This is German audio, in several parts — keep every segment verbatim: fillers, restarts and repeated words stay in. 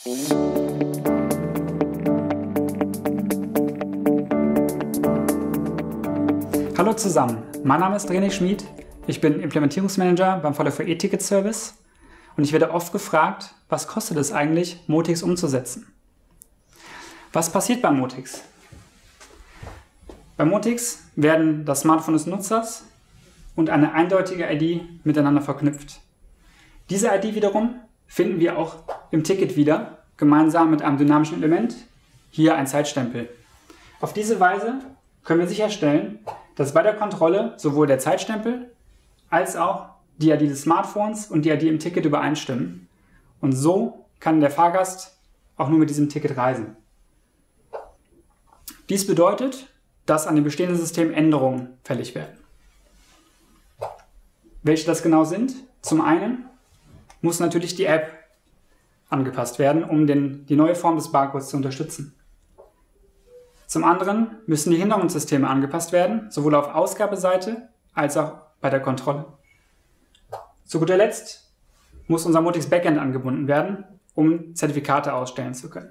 Hallo zusammen, mein Name ist René Schmid, ich bin Implementierungsmanager beim V D V E-Ticket-Service und ich werde oft gefragt, was kostet es eigentlich, Motix umzusetzen? Was passiert bei Motix? Bei Motix werden das Smartphone des Nutzers und eine eindeutige I D miteinander verknüpft. Diese I D wiederum finden wir auch im Ticket wieder, gemeinsam mit einem dynamischen Element, hier ein Zeitstempel. Auf diese Weise können wir sicherstellen, dass bei der Kontrolle sowohl der Zeitstempel als auch die I D des Smartphones und die I D im Ticket übereinstimmen. Und so kann der Fahrgast auch nur mit diesem Ticket reisen. Dies bedeutet, dass an dem bestehenden System Änderungen fällig werden. Welche das genau sind? Zum einen muss natürlich die App angepasst werden, um den, die neue Form des Barcodes zu unterstützen. Zum anderen müssen die Hinderungssysteme angepasst werden, sowohl auf Ausgabeseite als auch bei der Kontrolle. Zu guter Letzt muss unser Motix Backend angebunden werden, um Zertifikate ausstellen zu können.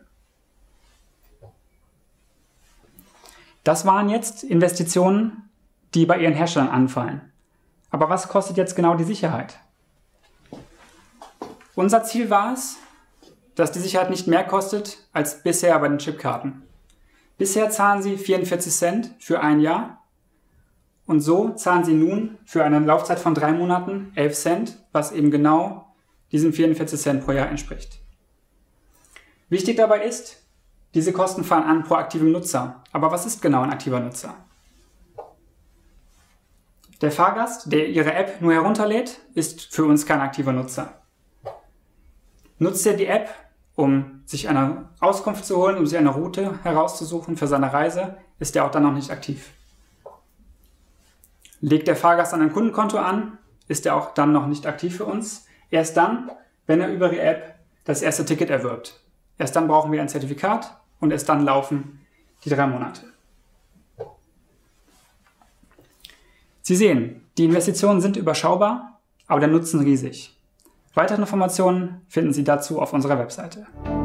Das waren jetzt Investitionen, die bei Ihren Herstellern anfallen. Aber was kostet jetzt genau die Sicherheit? Unser Ziel war es, dass die Sicherheit nicht mehr kostet als bisher bei den Chipkarten. Bisher zahlen Sie vierundvierzig Cent für ein Jahr und so zahlen Sie nun für eine Laufzeit von drei Monaten elf Cent, was eben genau diesen vierundvierzig Cent pro Jahr entspricht. Wichtig dabei ist, diese Kosten fallen an pro aktivem Nutzer. Aber was ist genau ein aktiver Nutzer? Der Fahrgast, der Ihre App nur herunterlädt, ist für uns kein aktiver Nutzer. Nutzt er die App, um sich eine Auskunft zu holen, um sich eine Route herauszusuchen für seine Reise, ist er auch dann noch nicht aktiv. Legt der Fahrgast an ein Kundenkonto an, ist er auch dann noch nicht aktiv für uns. Erst dann, wenn er über die App das erste Ticket erwirbt. Erst dann brauchen wir ein Zertifikat und erst dann laufen die drei Monate. Sie sehen, die Investitionen sind überschaubar, aber der Nutzen riesig. Weitere Informationen finden Sie dazu auf unserer Webseite.